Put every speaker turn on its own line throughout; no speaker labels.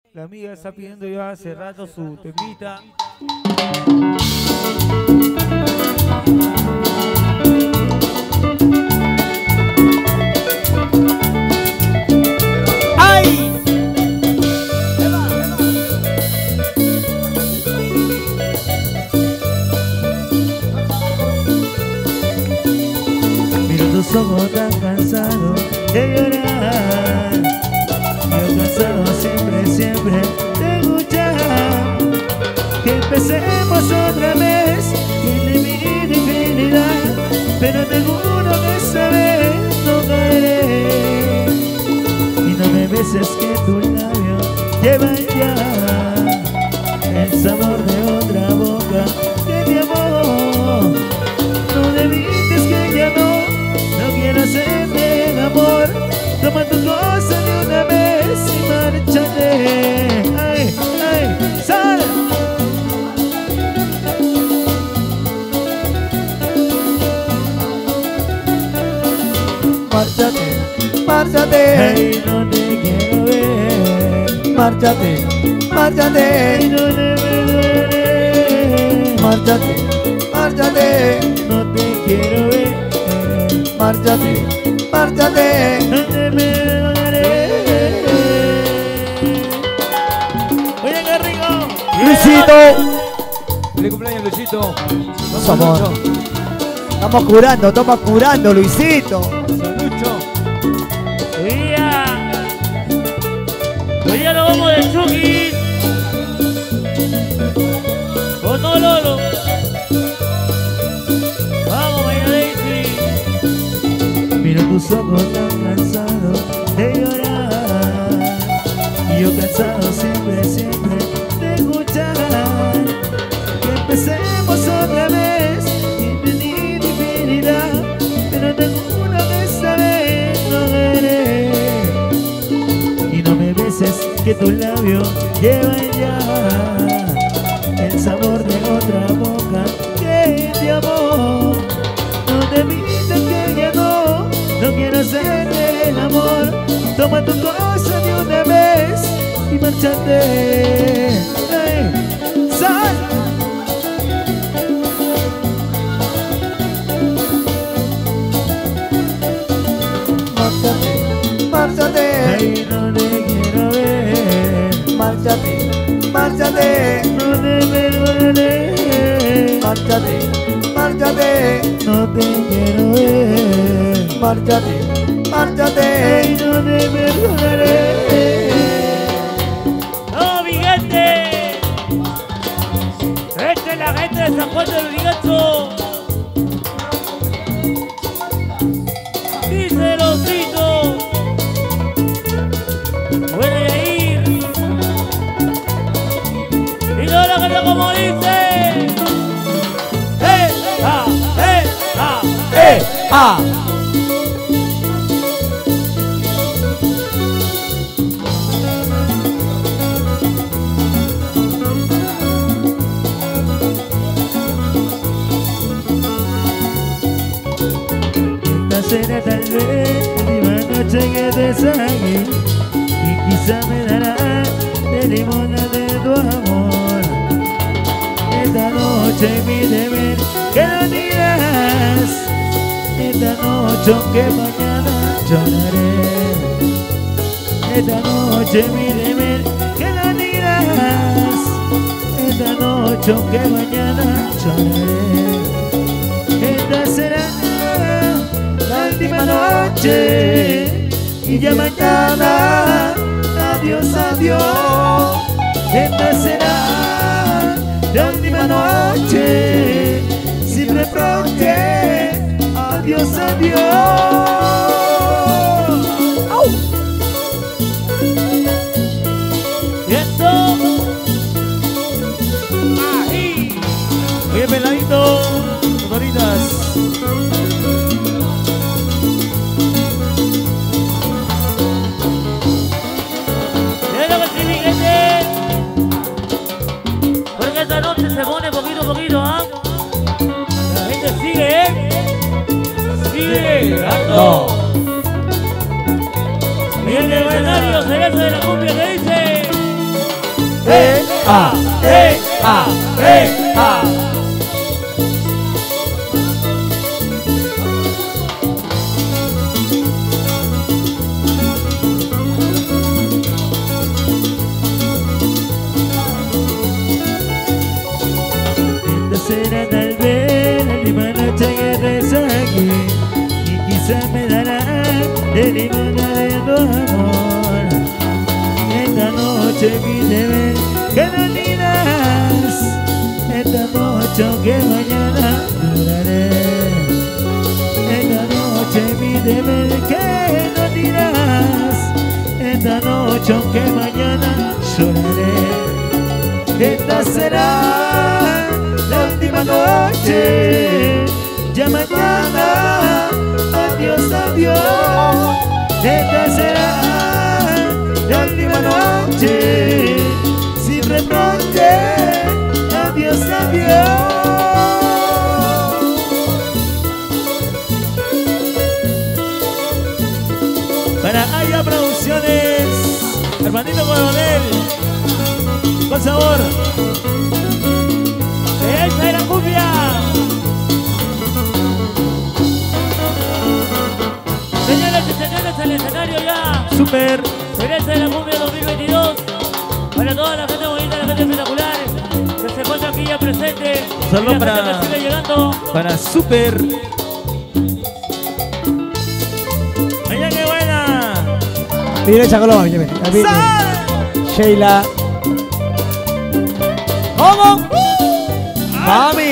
La amiga está pidiendo ya hace rato su temita.
¡Ay!
Miro tus ojos tan cansados de llorar. Yo cansado siempre de escuchar que empecemos otra vez tiene mi infinidad, pero te juro que esta vez no caeré. Y no me beses que tu labio lleva ya el sabor de otra boca que te amó. No debiste que ya no quiero hacerte el amor. Toma tu cosa de una vez y márchate. Ay, ay, sal.
Márchate, márchate.
Ay, no te quiero ver.
Márchate, márchate.
Ay, no te ver.
Márchate, márchate.
No te quiero ver.
Márchate, márchate.
No te perdonaré. Oye, qué rico.
Luisito.
Feliz cumpleaños, Luisito.
Vamos, amor. Estamos curando, Luisito.
Salucho.
Hoy día nos vamos de Chucky. Con no Lolo. Vamos, María Daisy. Miro tus ojos tan cansados de llorar. Y yo cansado siempre de escuchar que empecemos otra vez. Infinidad, pero te juro que esta vez no veré. Y no me beses que tus labios llevan ya el sabor de otra boca que te amó. No te pidas que ya no quiero hacerte el amor. Toma tu cosa de una vez y márchate. Hey, sal.
Márchate,
Ay, no te quiero ver.
márchate, márchate.
No te perdonaré.
Márchate, márchate.
No te quiero ver.
Márchate, márchate.
Ay, no te perdonaré. ¡No, mi gente! ¡Esta es la gente de San Juan del Rigacho! Dice el osito. Puede ir. Y no la canta como dice. ¡Ah!
¡Ah!
Será tal vez la última noche que te saque y quizá me dará de limona de tu amor. Esta noche mi deber que no dirás. Esta noche aunque mañana lloraré. Esta noche mi deber que no dirás. Esta noche aunque mañana lloraré. Esta será la última noche y ya mañana adiós, adiós. Esta será la última noche, siempre pronto, adiós, adiós. ¡Au! Y esto, ahí. Oye, peladito, motoritas. Porque esta noche se pone poquito a poquito, ¿ah? La gente sigue, sigue llegando. Y el escenario se hace de la cumbia que dice.
ah, ah, ah.
Esta será tal vez la última noche que resaque y quizás me dará el limón de tu amor. Esta noche quise ver que no dirás, esta noche aunque mañana lloraré. Esta noche quise ver que no dirás, esta noche aunque mañana lloraré. Esta será la última noche, ya mañana, adiós, adiós. Esta será la última noche, sin reproche, adiós, adiós. Para Aya Producciones, hermanito Coronel, con sabor. ¡Esta es la cumbia!
Señoras y señores, el escenario ya.
Super.
Regresa de la cumbia 2022. Para toda la gente bonita, la gente espectacular que se encuentra aquí ya presente.
Saludos
y la gente
para-
que sigue llegando.
Para Super. ¡Vaya qué buena!
Mira esa Colombia, mira. Sheila. ¿Cómo? Mami.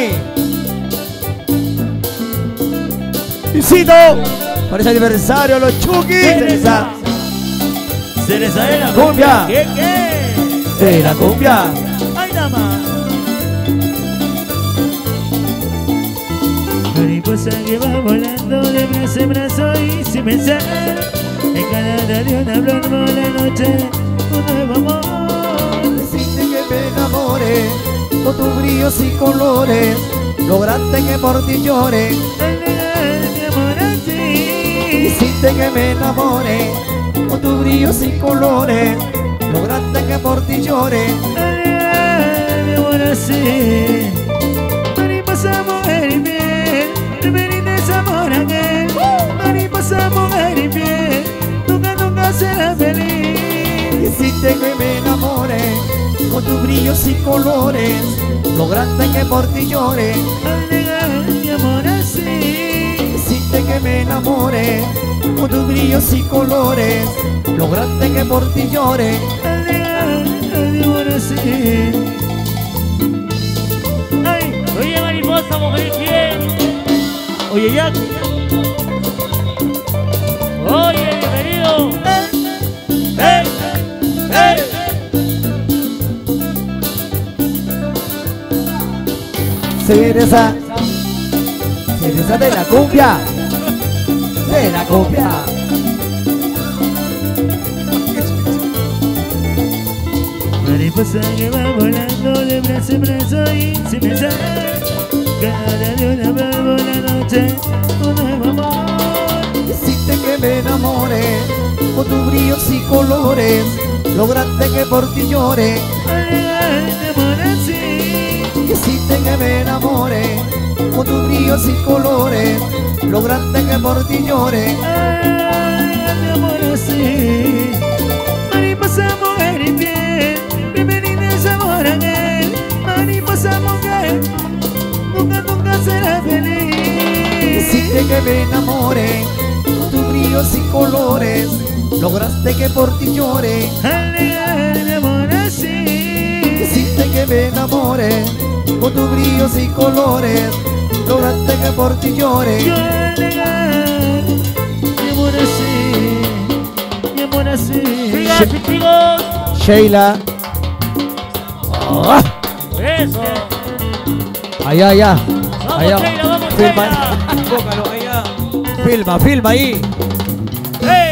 Visito. Por ese aniversario, los Chucky. Teresa.
Cereza de la
Cumbia.
¿Qué?
De la cumbia.
¡Ay, nada más! Mariposa que va volando de brazo en brazo y sin pensar, en cada de una flor por la noche, un nuevo amor.
Hiciste que me enamore con tus brillos y colores. Lograste que por ti llore.
Al negar mi amor a ti,
Hiciste que me enamore con tus brillos y colores. Lograste que por ti llore.
al negar mi amor así. Mariposa, mujer infiel, referente es amor aquel. Mariposa, mujer infiel, nunca, nunca será feliz.
Hiciste que me enamore con tus brillos y colores. Lograste que por ti llore.
Al negar mi amor así,
Hiciste que me enamore con tus brillos y colores. Lograste que por ti llore.
al negar mi amor así. Ay,
Oye, mariposa, mujer infiel.
oye Jack,
Oye, bienvenido.
¡Ey! ¡Ey!
Cereza. Cereza de la cumbia. De la cumbia.
Mariposa que va volando de brazo en brazo y sin pensar, cada de una flor por la noche, un nuevo amor.
Hiciste que me enamore con tus brillos y colores. Lograste que por ti llore.
Al negar mi amor así,
Hiciste que me enamore con tus brillos y colores. Lograste que por ti llore.
al negar mi amor así. Mariposa, mujer infiel, bienvenida es amor aquel. Mariposa, mujer, nunca, nunca será feliz.
Hiciste que me enamore con tus brillos y colores. Lograste que por ti llore.
Al negar mi amor así,
Hiciste que me enamore con tus brillos y colores. Lograste que por ti llore.
yo al negar mi amor así, mi amor así.
Chicas y chicos.
Sheila.
Eso.
Allá, allá.
Vamos,
Allá.
Sheila, vamos,
Filma.
Sheila.
Enfócalo allá.
Filma, filma ahí.
¡Hey!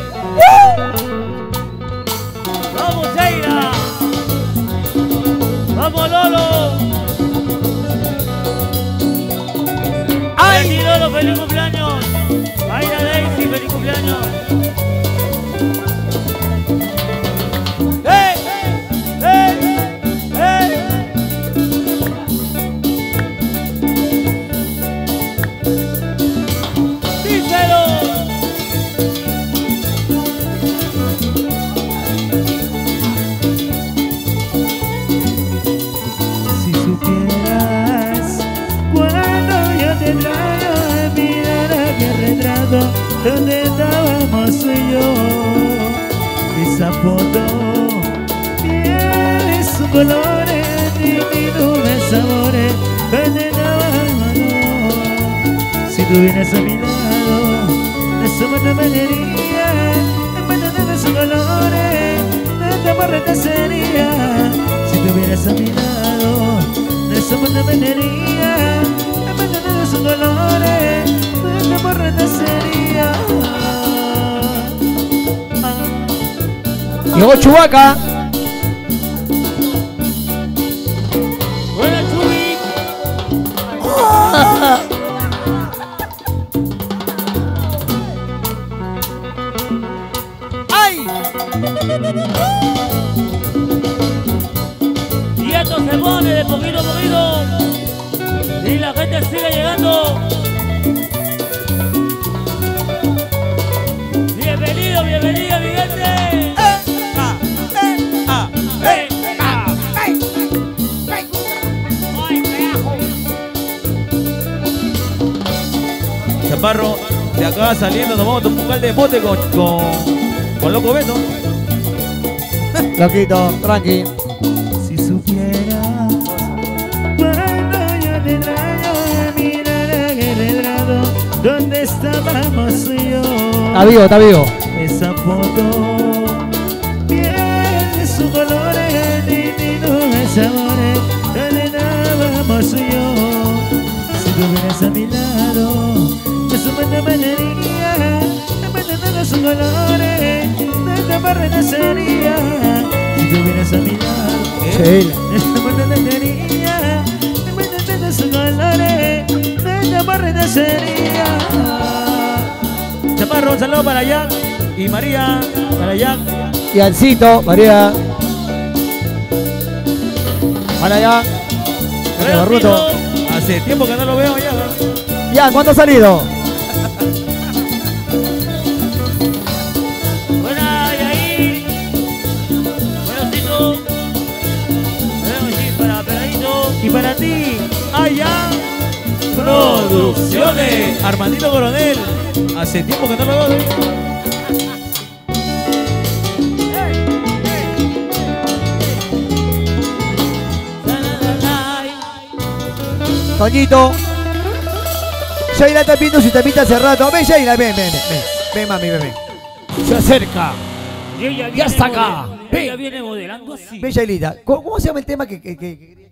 ¡Vamos, Sheila! ¡Vamos, Lolo!
¡Ay!
¡Ay! Lolo, feliz cumpleaños! ¡Aira Daisy, feliz cumpleaños! ¡Hey! ¡Hey!
colores, ni nubes sabores, si tú vienes a mi lado, de su manería, de sus colores, de barreta sería. Si tú vienes a mi lado, de su manería, de sus colores, de barreta sería.
Llegó Chubaca.
Buena Chubi.
¡Ay!
Y esto se pone de poquito a poquito. Y la gente sigue llegando. Bienvenido, bienvenida, mi gente.
Chaparro, de acá saliendo nos vamos a tomar un de bote con Loco Beto.
Loquito, tranqui.
Si supiera cuando yo te traigo a mirar aquel lado donde estábamos tú y yo.
Está vivo, está vivo.
Esa foto tiene sus colores, ni nubes sabores, donde estábamos tú y yo. Si tú vienes a mi lado, de su manería, de sus colores, de barrena sería. Si tú vienes a mi lado,
Sheila.
de su manería, de sus colores, de barrena sería.
Chaparro, un saludo para Jack y María, para Jack.
Y Alcito, María. Para allá. Este Barruto.
Hace tiempo que no lo veo ya, ¿no?
Ya, ¿cuándo ha salido?
Buena, y ahí. Buenos Tito. Para Peladito.
Y para ti,
Allá. Producciones. Armandito Coronel. Hace tiempo que no lo veo.
Toñito. Sheila está viendo su tapita hace rato. Ven, Sheila, ven. Ven, mami, ven. Se acerca.
Y ella
Ya está acá.
Ella viene modelando así.
Ven, Sheilita. ¿Cómo se llama el tema que